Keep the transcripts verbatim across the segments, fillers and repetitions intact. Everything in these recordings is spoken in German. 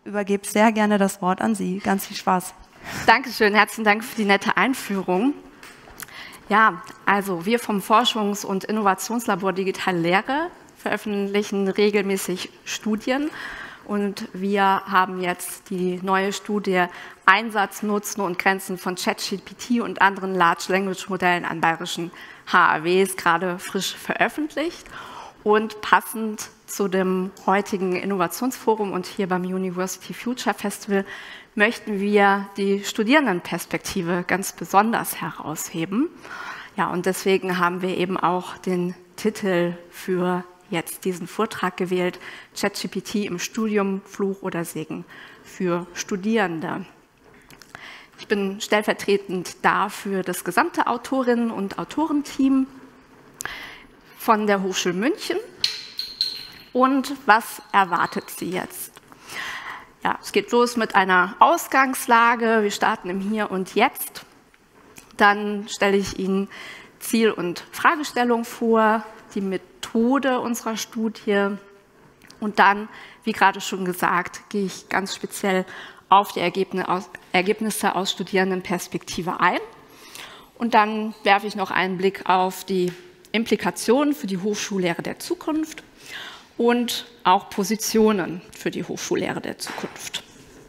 übergebe sehr gerne das Wort an Sie. Ganz viel Spaß. Dankeschön, herzlichen Dank für die nette Einführung. Ja, also wir vom Forschungs- und Innovationslabor Digitale Lehre veröffentlichen regelmäßig Studien und wir haben jetzt die neue Studie Einsatz, Nutzen und Grenzen von ChatGPT und anderen Large Language Modellen an bayerischen H A Ws gerade frisch veröffentlicht und passend zu dem heutigen Innovationsforum und hier beim University Future Festival möchten wir die Studierendenperspektive ganz besonders herausheben. Ja, und deswegen haben wir eben auch den Titel für jetzt diesen Vortrag gewählt, ChatGPT im Studium, Fluch oder Segen für Studierende. Ich bin stellvertretend da für das gesamte Autorinnen- und Autorenteam von der Hochschule München. Und was erwartet Sie jetzt? Ja, es geht los mit einer Ausgangslage. Wir starten im Hier und Jetzt. Dann stelle ich Ihnen Ziel- und Fragestellung vor, die Methode unserer Studie und dann, wie gerade schon gesagt, gehe ich ganz speziell auf die Ergebnisse aus Studierendenperspektive ein und dann werfe ich noch einen Blick auf die Implikationen für die Hochschullehre der Zukunft und auch Positionen für die Hochschullehre der Zukunft.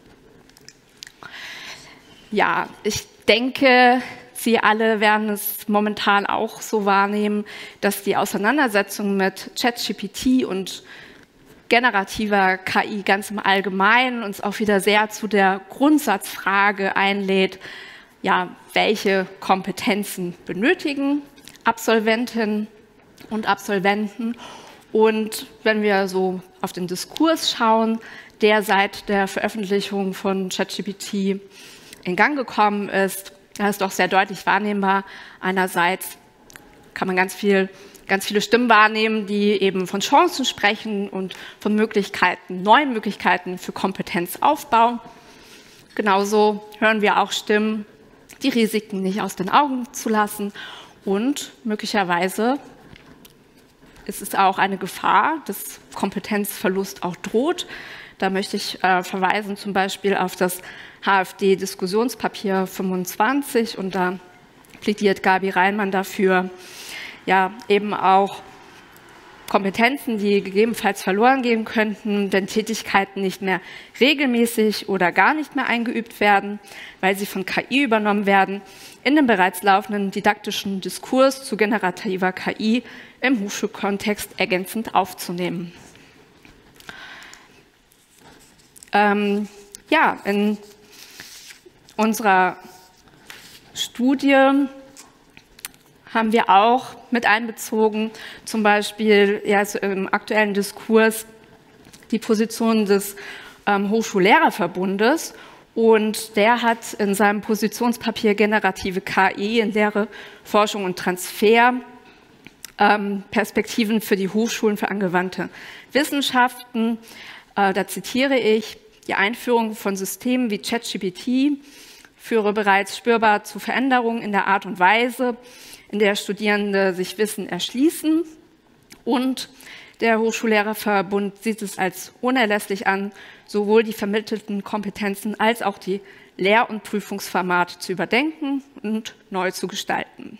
Ja, ich denke, Sie alle werden es momentan auch so wahrnehmen, dass die Auseinandersetzung mit ChatGPT und generativer K I ganz im Allgemeinen uns auch wieder sehr zu der Grundsatzfrage einlädt, ja, welche Kompetenzen benötigen Absolventinnen und Absolventen. Und wenn wir so auf den Diskurs schauen, der seit der Veröffentlichung von ChatGPT in Gang gekommen ist, da ist doch sehr deutlich wahrnehmbar. Einerseits kann man ganz viel, ganz viele Stimmen wahrnehmen, die eben von Chancen sprechen und von Möglichkeiten, neuen Möglichkeiten für Kompetenzaufbau. Genauso hören wir auch Stimmen, die Risiken nicht aus den Augen zu lassen und möglicherweise ist es auch eine Gefahr, dass Kompetenzverlust auch droht. Da möchte ich äh, verweisen zum Beispiel auf das H F D-Diskussionspapier fünfundzwanzig und da plädiert Gabi Reinmann dafür, ja eben auch Kompetenzen, die gegebenenfalls verloren gehen könnten, wenn Tätigkeiten nicht mehr regelmäßig oder gar nicht mehr eingeübt werden, weil sie von K I übernommen werden, in dem bereits laufenden didaktischen Diskurs zu generativer K I im Hochschulkontext ergänzend aufzunehmen. Ähm, ja, in unserer Studie haben wir auch mit einbezogen, zum Beispiel ja, also im aktuellen Diskurs die Position des ähm, Hochschullehrerverbundes. Und der hat in seinem Positionspapier Generative K I in Lehre, Forschung und Transfer ähm, Perspektiven für die Hochschulen für angewandte Wissenschaften. Äh, da zitiere ich, die Einführung von Systemen wie ChatGPT führe bereits spürbar zu Veränderungen in der Art und Weise, in der Studierende sich Wissen erschließen. Und der Hochschullehrerverbund sieht es als unerlässlich an, sowohl die vermittelten Kompetenzen als auch die Lehr- und Prüfungsformate zu überdenken und neu zu gestalten.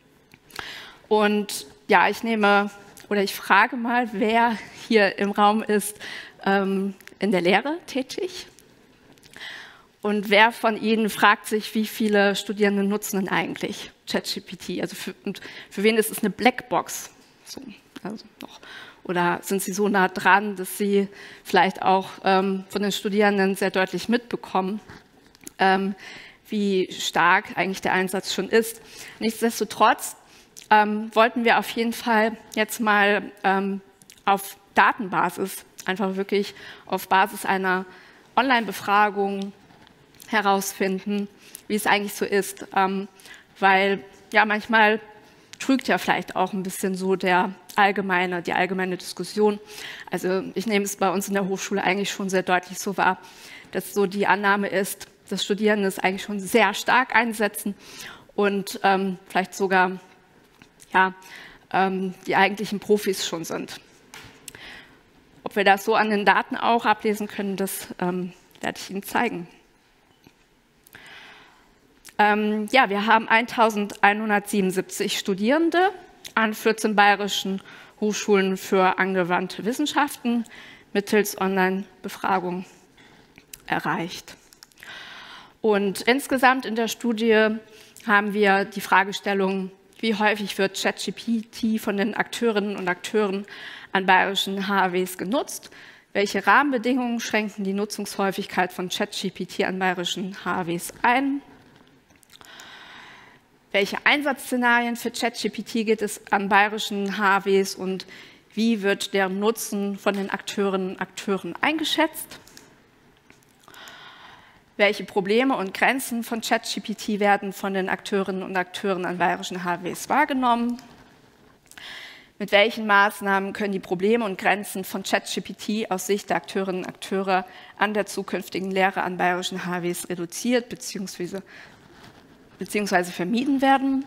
Und ja, ich nehme oder ich frage mal, wer hier im Raum ist ähm, in der Lehre tätig? Und wer von Ihnen fragt sich, wie viele Studierende nutzen denn eigentlich ChatGPT? Also für, und für wen ist es eine Blackbox? So, also noch. Oder sind Sie so nah dran, dass Sie vielleicht auch ähm, von den Studierenden sehr deutlich mitbekommen, ähm, wie stark eigentlich der Einsatz schon ist? Nichtsdestotrotz ähm, wollten wir auf jeden Fall jetzt mal ähm, auf Datenbasis, einfach wirklich auf Basis einer Online-Befragung herausfinden, wie es eigentlich so ist, ähm, weil ja manchmal trügt ja vielleicht auch ein bisschen so der allgemeine, die allgemeine Diskussion. Also ich nehme es bei uns in der Hochschule eigentlich schon sehr deutlich so wahr, dass so die Annahme ist, dass Studierende es eigentlich schon sehr stark einsetzen und ähm, vielleicht sogar ja, ähm, die eigentlichen Profis schon sind. Ob wir das so an den Daten auch ablesen können, das ähm, werde ich Ihnen zeigen. Ähm, ja, wir haben eintausendeinhundertsiebenundsiebzig Studierende an vierzehn bayerischen Hochschulen für angewandte Wissenschaften mittels Online-Befragung erreicht. Und insgesamt in der Studie haben wir die Fragestellung, wie häufig wird ChatGPT von den Akteurinnen und Akteuren an bayerischen H A Ws genutzt, welche Rahmenbedingungen schränken die Nutzungshäufigkeit von ChatGPT an bayerischen H A Ws ein, welche Einsatzszenarien für ChatGPT gibt es an bayerischen H A Ws und wie wird deren Nutzen von den Akteurinnen und Akteuren eingeschätzt? Welche Probleme und Grenzen von ChatGPT werden von den Akteurinnen und Akteuren an bayerischen H A Ws wahrgenommen? Mit welchen Maßnahmen können die Probleme und Grenzen von ChatGPT aus Sicht der Akteurinnen und Akteure an der zukünftigen Lehre an bayerischen H A Ws reduziert bzw. beziehungsweise vermieden werden?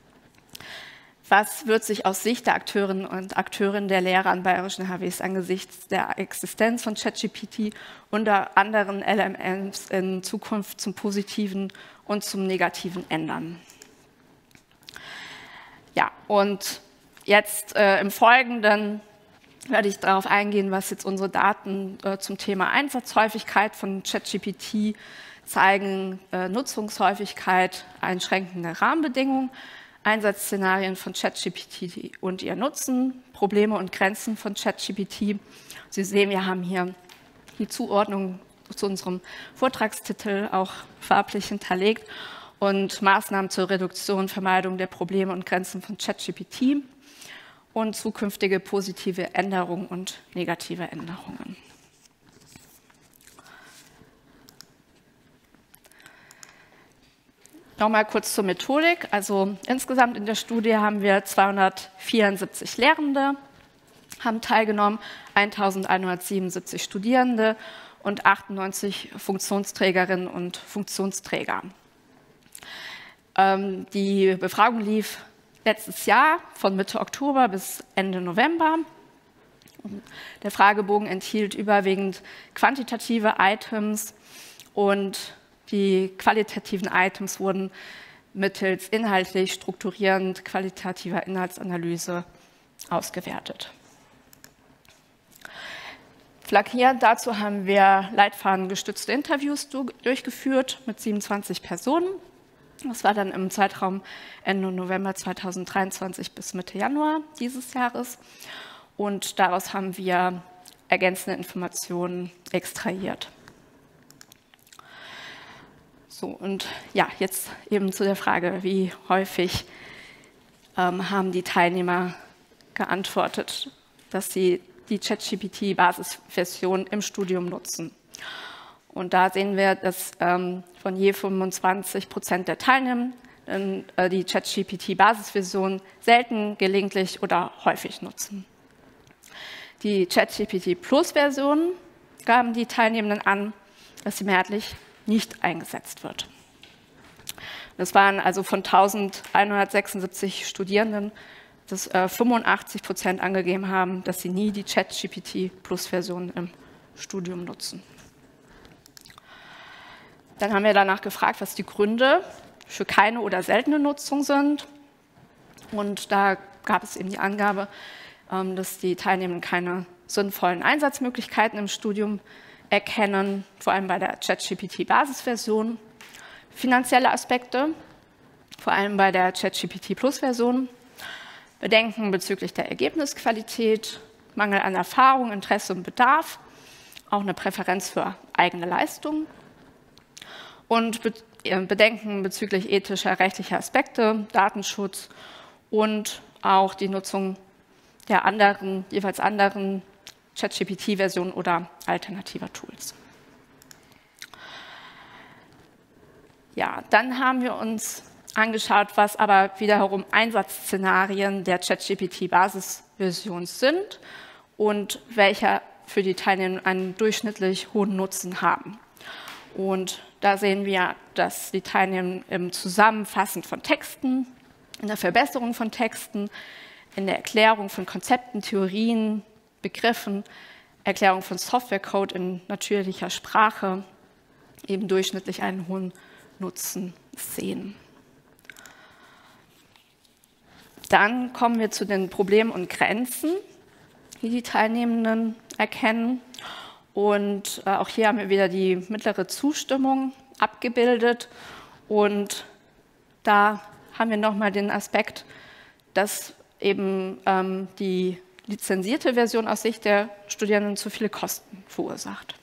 Was wird sich aus Sicht der Akteurinnen und Akteure der Lehre an bayerischen H A Ws angesichts der Existenz von ChatGPT und anderen L M Ms in Zukunft zum Positiven und zum Negativen ändern? Ja, und jetzt äh, im Folgenden werde ich darauf eingehen, was jetzt unsere Daten äh, zum Thema Einsatzhäufigkeit von ChatGPT zeigen, äh, Nutzungshäufigkeit, einschränkende Rahmenbedingungen, Einsatzszenarien von ChatGPT und ihr Nutzen, Probleme und Grenzen von ChatGPT. Sie sehen, wir haben hier die Zuordnung zu unserem Vortragstitel auch farblich hinterlegt und Maßnahmen zur Reduktion und Vermeidung der Probleme und Grenzen von ChatGPT und zukünftige positive Änderungen und negative Änderungen. Nochmal kurz zur Methodik. Also insgesamt in der Studie haben wir zweihundertvierundsiebzig Lehrende, haben teilgenommen, eintausendeinhundertsiebenundsiebzig Studierende und achtundneunzig Funktionsträgerinnen und Funktionsträger. Ähm, die Befragung lief letztes Jahr von Mitte Oktober bis Ende November. Der Fragebogen enthielt überwiegend quantitative Items und die qualitativen Items wurden mittels inhaltlich strukturierend qualitativer Inhaltsanalyse ausgewertet. Flankierend dazu haben wir leitfadengestützte Interviews durchgeführt mit siebenundzwanzig Personen. Das war dann im Zeitraum Ende November zweitausenddreiundzwanzig bis Mitte Januar dieses Jahres. Und daraus haben wir ergänzende Informationen extrahiert. So, und ja, jetzt eben zu der Frage, wie häufig ähm, haben die Teilnehmer geantwortet, dass sie die ChatGPT-Basisversion im Studium nutzen. Und da sehen wir, dass ähm, von je fünfundzwanzig Prozent der Teilnehmenden äh, die ChatGPT-Basisversion selten, gelegentlich oder häufig nutzen. Die ChatGPT-Plus-Version gaben die Teilnehmenden an, dass sie mehrheitlich nicht eingesetzt wird. Das waren also von eintausendeinhundertsechsundsiebzig Studierenden, dass äh, fünfundachtzig Prozent angegeben haben, dass sie nie die ChatGPT-Plus-Version im Studium nutzen. Dann haben wir danach gefragt, was die Gründe für keine oder seltene Nutzung sind. Und da gab es eben die Angabe, ähm, dass die Teilnehmenden keine sinnvollen Einsatzmöglichkeiten im Studium erkennen, vor allem bei der ChatGPT-Basisversion. Finanzielle Aspekte, vor allem bei der ChatGPT-Plus-Version. Bedenken bezüglich der Ergebnisqualität, Mangel an Erfahrung, Interesse und Bedarf, auch eine Präferenz für eigene Leistung. Und Bedenken bezüglich ethischer, rechtlicher Aspekte, Datenschutz und auch die Nutzung der anderen, jeweils anderen ChatGPT-Version oder alternativer Tools. Ja, dann haben wir uns angeschaut, was aber wiederum Einsatzszenarien der ChatGPT-Basisversion sind und welche für die Teilnehmer einen durchschnittlich hohen Nutzen haben. Und da sehen wir, dass die Teilnehmer im Zusammenfassen von Texten, in der Verbesserung von Texten, in der Erklärung von Konzepten, Theorien, Begriffen, Erklärung von Softwarecode in natürlicher Sprache, eben durchschnittlich einen hohen Nutzen sehen. Dann kommen wir zu den Problemen und Grenzen, die die Teilnehmenden erkennen. Und äh, auch hier haben wir wieder die mittlere Zustimmung abgebildet. Und da haben wir nochmal den Aspekt, dass eben ähm, die lizenzierte Version aus Sicht der Studierenden zu viele Kosten verursacht.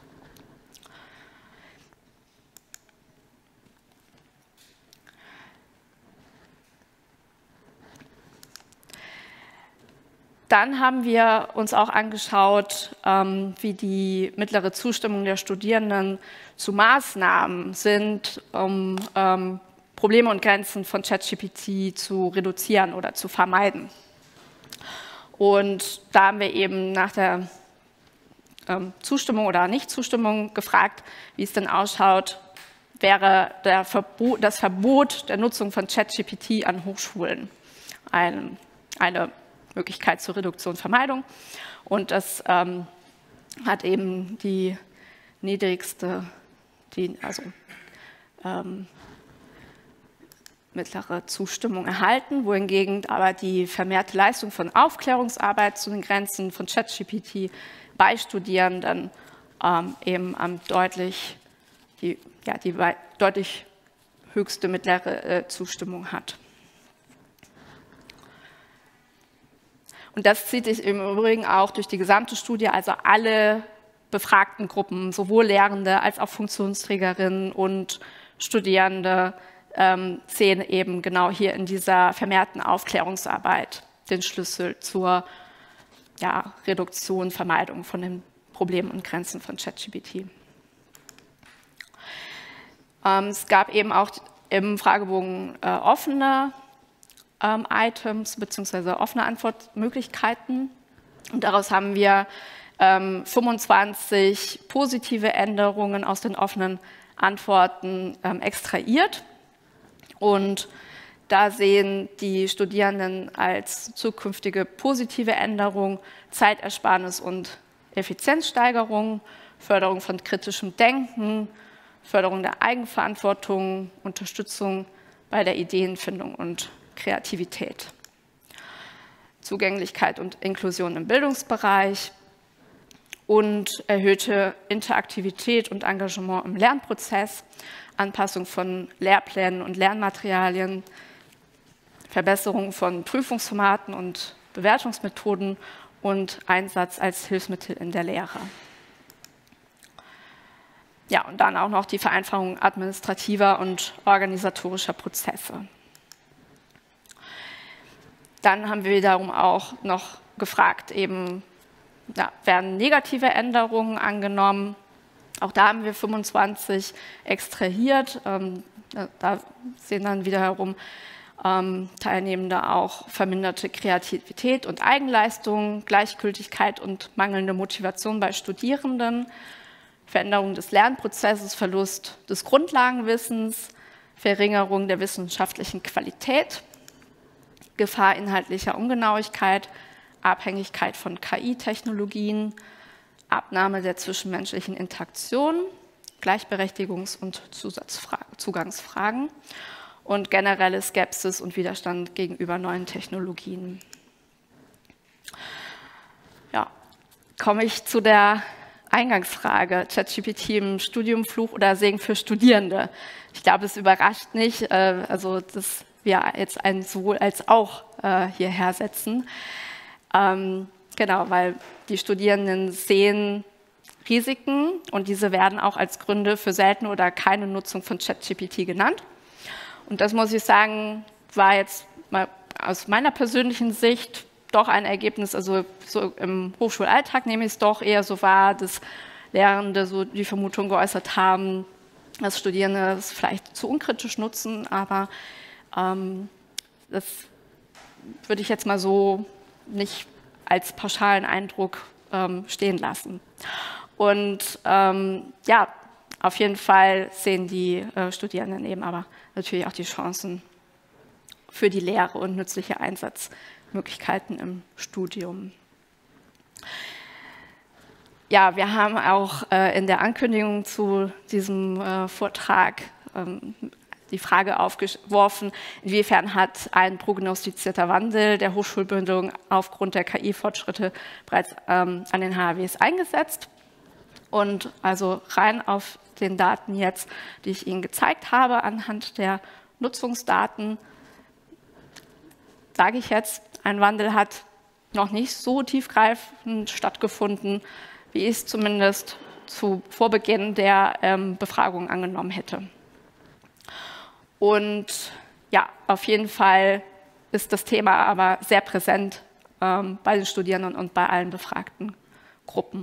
Dann haben wir uns auch angeschaut, ähm, wie die mittlere Zustimmung der Studierenden zu Maßnahmen sind, um ähm, Probleme und Grenzen von ChatGPT zu reduzieren oder zu vermeiden. Und da haben wir eben nach der ähm, Zustimmung oder Nichtzustimmung gefragt, wie es denn ausschaut, wäre der Verbot, das Verbot der Nutzung von ChatGPT an Hochschulen ein, eine Möglichkeit zur Reduktion und Vermeidung. Und das ähm, hat eben die niedrigste, die, also ähm, mittlere Zustimmung erhalten, wohingegen aber die vermehrte Leistung von Aufklärungsarbeit zu den Grenzen von ChatGPT bei Studierenden ähm, eben am deutlich, die, ja, die deutlich höchste mittlere äh, Zustimmung hat. Und das zieht sich im Übrigen auch durch die gesamte Studie, also alle befragten Gruppen, sowohl Lehrende als auch Funktionsträgerinnen und Studierende, ähm, sehen eben genau hier in dieser vermehrten Aufklärungsarbeit den Schlüssel zur ja, Reduktion, Vermeidung von den Problemen und Grenzen von ChatGPT. Ähm, es gab eben auch im Fragebogen äh, offene ähm, Items bzw. offene Antwortmöglichkeiten. Und daraus haben wir ähm, fünfundzwanzig positive Änderungen aus den offenen Antworten ähm, extrahiert. Und da sehen die Studierenden als zukünftige positive Änderung Zeitersparnis und Effizienzsteigerung, Förderung von kritischem Denken, Förderung der Eigenverantwortung, Unterstützung bei der Ideenfindung und Kreativität, Zugänglichkeit und Inklusion im Bildungsbereich und erhöhte Interaktivität und Engagement im Lernprozess, Anpassung von Lehrplänen und Lernmaterialien, Verbesserung von Prüfungsformaten und Bewertungsmethoden und Einsatz als Hilfsmittel in der Lehre. Ja, und dann auch noch die Vereinfachung administrativer und organisatorischer Prozesse. Dann haben wir wiederum auch noch gefragt, eben, ja, werden negative Änderungen angenommen? Auch da haben wir fünfundzwanzig extrahiert. Ähm, da sehen dann wiederum ähm, Teilnehmende auch verminderte Kreativität und Eigenleistung, Gleichgültigkeit und mangelnde Motivation bei Studierenden, Veränderung des Lernprozesses, Verlust des Grundlagenwissens, Verringerung der wissenschaftlichen Qualität, Gefahr inhaltlicher Ungenauigkeit, Abhängigkeit von K I-Technologien, Abnahme der zwischenmenschlichen Interaktion, Gleichberechtigungs- und Zugangsfragen und generelle Skepsis und Widerstand gegenüber neuen Technologien. Ja, komme ich zu der Eingangsfrage, ChatGPT im Studium Fluch oder Segen für Studierende. Ich glaube, es überrascht nicht, also dass wir jetzt ein sowohl als auch hierher setzen. Ähm, genau, weil die Studierenden sehen Risiken und diese werden auch als Gründe für seltene oder keine Nutzung von ChatGPT genannt. Und das, muss ich sagen, war jetzt mal aus meiner persönlichen Sicht doch ein Ergebnis, also so im Hochschulalltag nehme ich es doch eher so wahr, dass Lehrende so die Vermutung geäußert haben, dass Studierende es vielleicht zu unkritisch nutzen, aber ähm, das würde ich jetzt mal so nicht als pauschalen Eindruck ähm, stehen lassen. Und ähm, ja, auf jeden Fall sehen die äh, Studierenden eben aber natürlich auch die Chancen für die Lehre und nützliche Einsatzmöglichkeiten im Studium. ja, wir haben auch äh, in der Ankündigung zu diesem äh, Vortrag ähm, die Frage aufgeworfen, inwiefern hat ein prognostizierter Wandel der Hochschulbildung aufgrund der K I-Fortschritte bereits ähm, an den H A Ws eingesetzt. Und also rein auf den Daten jetzt, die ich Ihnen gezeigt habe, anhand der Nutzungsdaten, sage ich jetzt, ein Wandel hat noch nicht so tiefgreifend stattgefunden, wie ich es zumindest zu Vorbeginn der ähm, Befragung angenommen hätte. Und ja, auf jeden Fall ist das Thema aber sehr präsent ähm, bei den Studierenden und bei allen befragten Gruppen.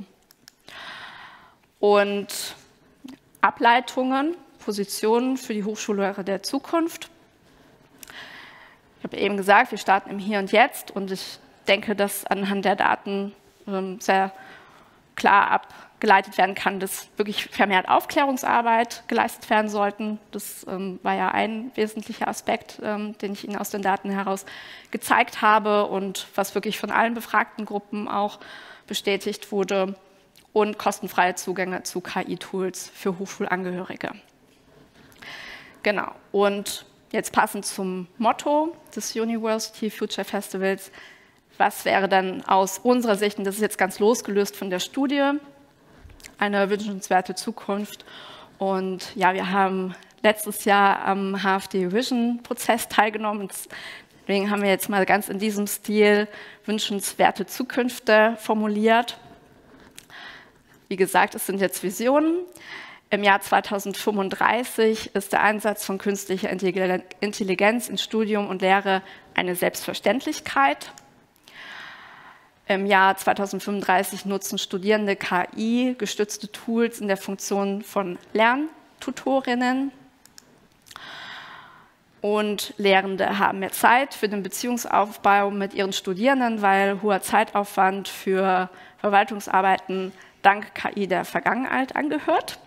Und Ableitungen, Positionen für die Hochschullehre der Zukunft. Ich habe eben gesagt, wir starten im Hier und Jetzt und ich denke, dass anhand der Daten ähm, sehr klar abgeleitet werden kann, dass wirklich vermehrt Aufklärungsarbeit geleistet werden sollten. Das ähm, war ja ein wesentlicher Aspekt, ähm, den ich Ihnen aus den Daten heraus gezeigt habe und was wirklich von allen befragten Gruppen auch bestätigt wurde. Und kostenfreie Zugänge zu K I-Tools für Hochschulangehörige. Genau. Und jetzt passend zum Motto des University Future Festivals, was wäre dann aus unserer Sicht, und das ist jetzt ganz losgelöst von der Studie, eine wünschenswerte Zukunft. Und ja, wir haben letztes Jahr am H F D Vision-Prozess teilgenommen. Deswegen haben wir jetzt mal ganz in diesem Stil wünschenswerte Zukünfte formuliert. Wie gesagt, es sind jetzt Visionen. Im Jahr zweitausendfünfunddreißig ist der Einsatz von künstlicher Intelligenz in Studium und Lehre eine Selbstverständlichkeit. Im Jahr zweitausendfünfunddreißig nutzen Studierende K I-gestützte Tools in der Funktion von Lerntutorinnen. Und Lehrende haben mehr Zeit für den Beziehungsaufbau mit ihren Studierenden, weil hoher Zeitaufwand für Verwaltungsarbeiten dank K I der Vergangenheit angehört.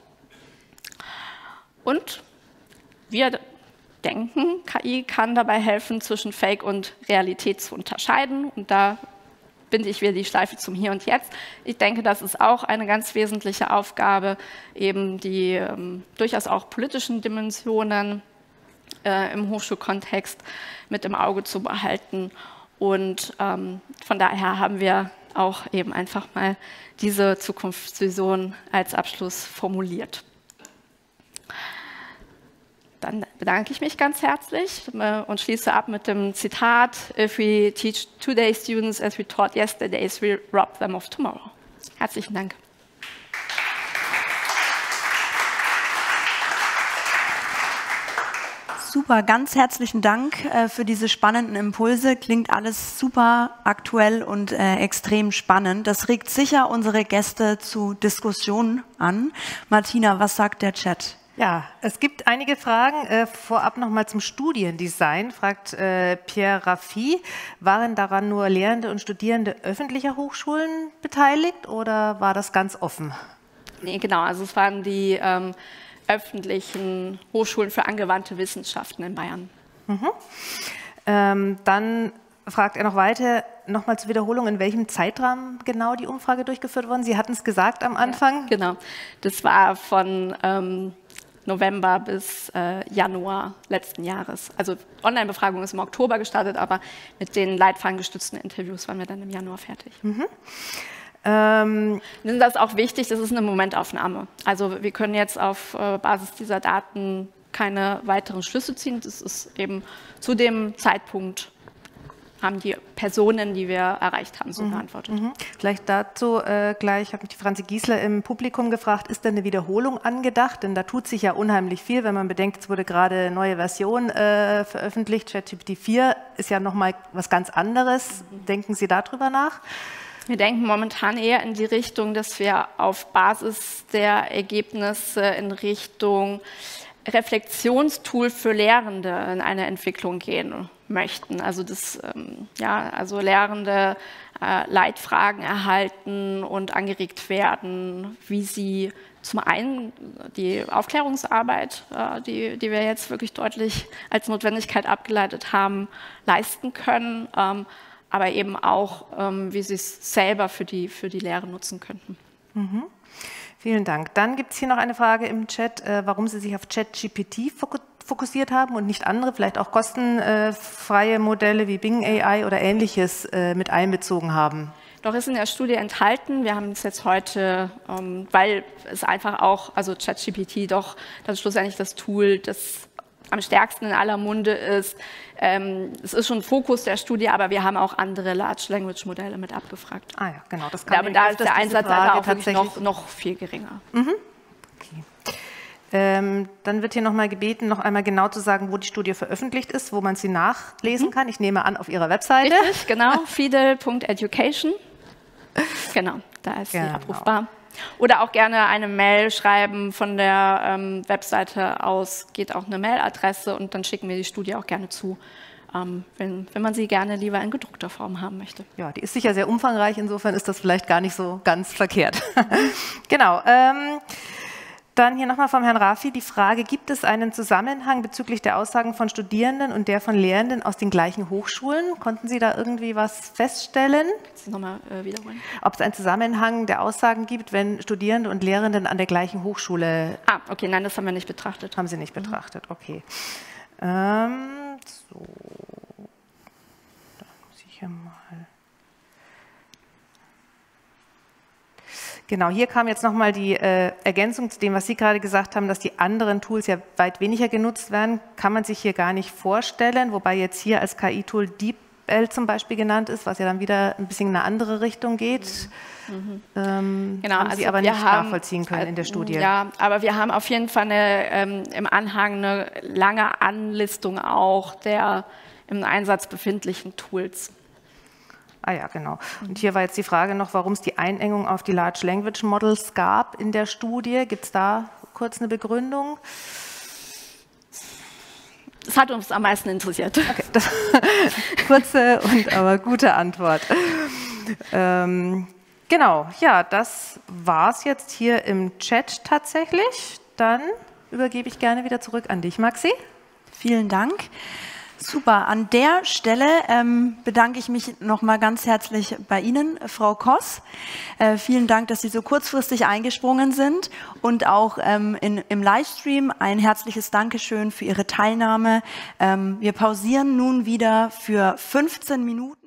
Und wir denken, K I kann dabei helfen, zwischen Fake und Realität zu unterscheiden. Und da binde ich wieder die Schleife zum Hier und Jetzt. Ich denke, das ist auch eine ganz wesentliche Aufgabe, eben die ähm, durchaus auch politischen Dimensionen äh, im Hochschulkontext mit im Auge zu behalten. Und ähm, von daher haben wir auch eben einfach mal diese Zukunftsvision als Abschluss formuliert. Dann bedanke ich mich ganz herzlich und schließe ab mit dem Zitat: If we teach today's students as we taught yesterday's, we rob them of tomorrow. Herzlichen Dank. Super, ganz herzlichen Dank äh, für diese spannenden Impulse. Klingt alles super aktuell und äh, extrem spannend. Das regt sicher unsere Gäste zu Diskussionen an. Martina, was sagt der Chat? Ja, es gibt einige Fragen. Äh, vorab nochmal zum Studiendesign, fragt äh, Pierre Raffi. Waren daran nur Lehrende und Studierende öffentlicher Hochschulen beteiligt oder war das ganz offen? Nee, genau. Also es waren die ähm, öffentlichen Hochschulen für angewandte Wissenschaften in Bayern. Mhm. Ähm, dann fragt er noch weiter, nochmal zur Wiederholung, in welchem Zeitrahmen genau die Umfrage durchgeführt worden? Sie hatten es gesagt am Anfang. Ja, genau, das war von ähm, November bis äh, Januar letzten Jahres. Also Online-Befragung ist im Oktober gestartet, aber mit den leitfadengestützten Interviews waren wir dann im Januar fertig. Mhm. Ähm, das ist auch wichtig, das ist eine Momentaufnahme. Also wir können jetzt auf äh, Basis dieser Daten keine weiteren Schlüsse ziehen. Das ist eben zu dem Zeitpunkt, haben die Personen, die wir erreicht haben, so mhm. beantwortet. Mhm. Vielleicht dazu äh, gleich, hat mich die Franzi Giesler im Publikum gefragt, ist denn eine Wiederholung angedacht? Denn da tut sich ja unheimlich viel, wenn man bedenkt, es wurde gerade eine neue Version äh, veröffentlicht. ChatGPT vier ist ja nochmal was ganz anderes. Mhm. Denken Sie darüber nach? Wir denken momentan eher in die Richtung, dass wir auf Basis der Ergebnisse in Richtung Reflexionstool für Lehrende in eine Entwicklung gehen möchten. Also, das, ähm, ja, also Lehrende äh, Leitfragen erhalten und angeregt werden, wie sie zum einen die Aufklärungsarbeit, äh, die, die wir jetzt wirklich deutlich als Notwendigkeit abgeleitet haben, leisten können, ähm, aber eben auch, ähm, wie sie es selber für die, für die Lehre nutzen könnten. Mhm. Vielen Dank. Dann gibt es hier noch eine Frage im Chat, äh, warum Sie sich auf ChatGPT fokussiert haben und nicht andere, vielleicht auch kostenfreie Modelle wie Bing A I oder Ähnliches äh, mit einbezogen haben. Doch ist in der Studie enthalten. Wir haben es jetzt heute, ähm, weil es einfach auch, also ChatGPT doch dann schlussendlich das Tool, das am stärksten in aller Munde ist. Ähm, es ist schon Fokus der Studie, aber wir haben auch andere Large Language Modelle mit abgefragt. Ah ja, genau. Das kann aber da ist der Einsatz Frage aber auch wirklich noch, noch viel geringer. Mhm. Okay. Ähm, dann wird hier nochmal gebeten, noch einmal genau zu sagen, wo die Studie veröffentlicht ist, wo man sie nachlesen mhm. kann. Ich nehme an, auf Ihrer Webseite. Richtig, genau. fidel punkt education. Genau, da ist genau. sie abrufbar. Oder auch gerne eine Mail schreiben von der ähm, Webseite aus, geht auch eine Mailadresse und dann schicken wir die Studie auch gerne zu, ähm, wenn, wenn man sie gerne lieber in gedruckter Form haben möchte. Ja, die ist sicher sehr umfangreich, insofern ist das vielleicht gar nicht so ganz verkehrt. Genau. Ähm, Dann hier nochmal vom Herrn Rafi die Frage, gibt es einen Zusammenhang bezüglich der Aussagen von Studierenden und der von Lehrenden aus den gleichen Hochschulen? Konnten Sie da irgendwie was feststellen? Kannst du nochmal äh, wiederholen? Ob es einen Zusammenhang der Aussagen gibt, wenn Studierende und Lehrenden an der gleichen Hochschule... Ah, okay, nein, das haben wir nicht betrachtet. Haben Sie nicht mhm. betrachtet, okay. Ähm, so, dann muss ich ja mal... Genau, hier kam jetzt nochmal die äh, Ergänzung zu dem, was Sie gerade gesagt haben, dass die anderen Tools ja weit weniger genutzt werden. Kann man sich hier gar nicht vorstellen, wobei jetzt hier als K I-Tool DeepL zum Beispiel genannt ist, was ja dann wieder ein bisschen in eine andere Richtung geht. Mhm. Ähm, genau, haben also Sie aber nicht haben, nachvollziehen können in der Studie. Ja, aber wir haben auf jeden Fall eine, ähm, im Anhang eine lange Anlistung auch der im Einsatz befindlichen Tools. Ah ja, genau. Und hier war jetzt die Frage noch, warum es die Einengung auf die Large Language Models gab in der Studie. Gibt es da kurz eine Begründung? Das hat uns am meisten interessiert. Okay, das, kurze und aber gute Antwort. Ähm, genau, ja, das war es jetzt hier im Chat tatsächlich. Dann übergebe ich gerne wieder zurück an dich, Maxi. Vielen Dank. Super, an der Stelle ähm, bedanke ich mich nochmal ganz herzlich bei Ihnen, Frau Koss. Äh, vielen Dank, dass Sie so kurzfristig eingesprungen sind und auch ähm, in, im Livestream ein herzliches Dankeschön für Ihre Teilnahme. Ähm, wir pausieren nun wieder für fünfzehn Minuten.